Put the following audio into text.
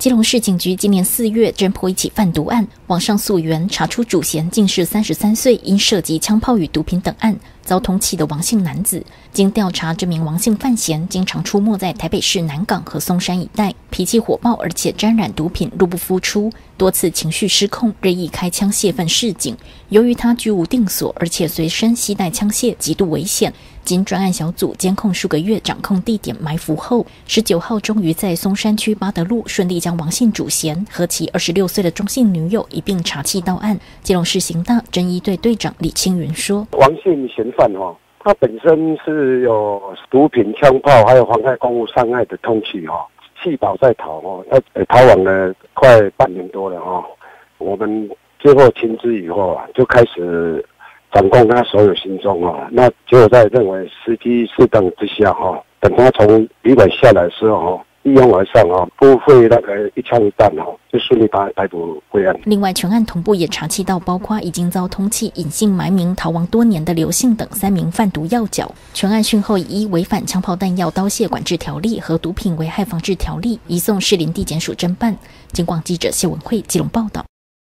基隆市警局今年4月侦破一起贩毒案，网上溯源查出主嫌竟是33岁，因涉及枪炮与毒品等案遭通缉的王姓男子。经调查，这名王姓犯嫌经常出没在台北市南港和松山一带，脾气火爆，而且沾染毒品，入不敷出，多次情绪失控，任意开枪泄愤示警。由于他居无定所，而且随身携带枪械，极度危险。经专案小组监控数个月，掌控地点埋伏后，19号终于在松山区八德路顺利将王姓主嫌和其26岁的中姓女友一并查缉到案。基隆市刑大侦一队队长李清云说：“ 王姓嫌犯他本身是有毒品、枪炮，还有妨害公务伤害的通缉弃保在逃他逃亡了快半年多了我们接获情资以后就开始掌控他所有行踪那结果在认为时机适当之下等他从旅馆下来的时候一拥而上不会那个一枪一弹就顺利把他逮捕归案。 另外，全案同步也查缉到包括已经遭通缉、隐姓埋名逃亡多年的刘姓等3名贩毒要角。全案讯后以违反枪炮弹药刀械管制条例和毒品危害防治条例移送士林地检署侦办。警广记者谢文慧基隆报道。